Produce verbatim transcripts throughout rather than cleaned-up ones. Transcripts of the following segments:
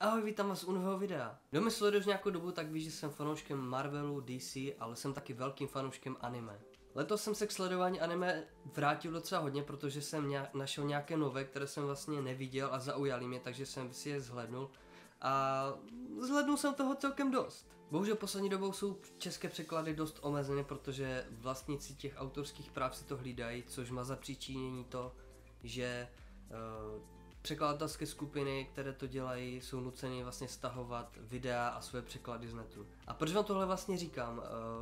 Ahoj, vítám vás u nového videa. Kdo mě sleduje už nějakou dobu, tak ví, že jsem fanouškem Marvelu, D C, ale jsem taky velkým fanouškem anime. Letos jsem se k sledování anime vrátil docela hodně, protože jsem nějak, našel nějaké nové, které jsem vlastně neviděl a zaujaly mě, takže jsem si je zhlédnul. A zhlédnul jsem toho celkem dost. Bohužel poslední dobou jsou české překlady dost omezené, protože vlastníci těch autorských práv si to hlídají, což má za příčinění to, že uh, překladatelské skupiny, které to dělají, jsou nuceny vlastně stahovat videa a své překlady z netu. A proč vám tohle vlastně říkám?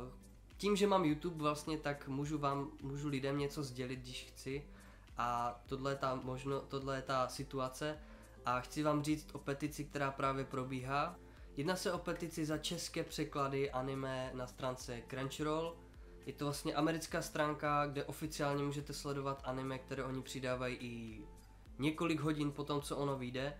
Tím, že mám YouTube vlastně, tak můžu vám, můžu lidem něco sdělit, když chci. A tohle je ta, možno, tohle je ta situace. A chci vám říct o petici, která právě probíhá. Jedná se o petici za české překlady anime na stránce Crunchyroll. Je to vlastně americká stránka, kde oficiálně můžete sledovat anime, které oni přidávají i několik hodin po tom, co ono vyjde,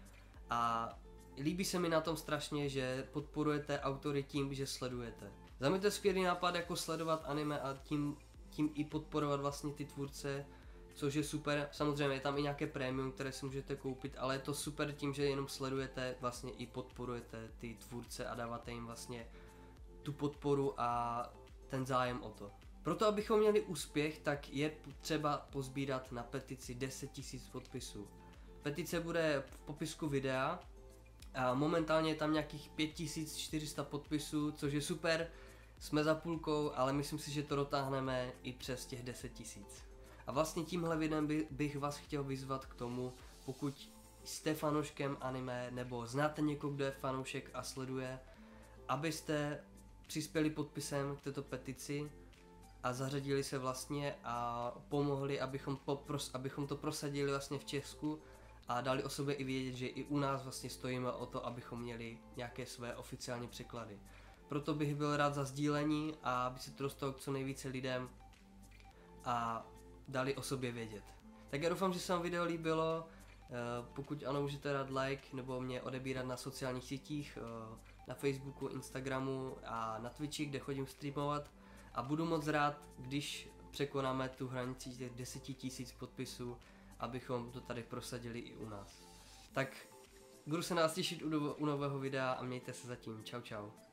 a líbí se mi na tom strašně, že podporujete autory tím, že sledujete. Za mě to je skvělý nápad, jako sledovat anime a tím, tím i podporovat vlastně ty tvůrce, což je super. Samozřejmě je tam i nějaké prémium, které si můžete koupit, ale je to super tím, že jenom sledujete, vlastně i podporujete ty tvůrce a dáváte jim vlastně tu podporu a ten zájem o to. Proto, abychom měli úspěch, tak je třeba pozbírat na petici deset tisíc podpisů. Petice bude v popisku videa a momentálně je tam nějakých pět tisíc čtyři sta podpisů, což je super, jsme za půlkou, ale myslím si, že to dotáhneme i přes těch deset tisíc. A vlastně tímhle videem by, bych vás chtěl vyzvat k tomu, pokud jste fanouškem anime nebo znáte někoho, kdo je fanoušek a sleduje, abyste přispěli podpisem k této petici a zařadili se vlastně a pomohli, abychom, popros, abychom to prosadili vlastně v Česku a dali o sobě i vědět, že i u nás vlastně stojíme o to, abychom měli nějaké své oficiální překlady. Proto bych byl rád za sdílení a aby se to dostalo k co nejvíce lidem a dali o sobě vědět. Tak já doufám, že se vám video líbilo. Pokud ano, můžete dát like nebo mě odebírat na sociálních sítích, na Facebooku, Instagramu a na Twitchi, kde chodím streamovat. A budu moc rád, když překonáme tu hranici těch deset tisíc podpisů, abychom to tady prosadili i u nás. Tak budu se na vás těšit u, u nového videa a mějte se zatím. Čau čau.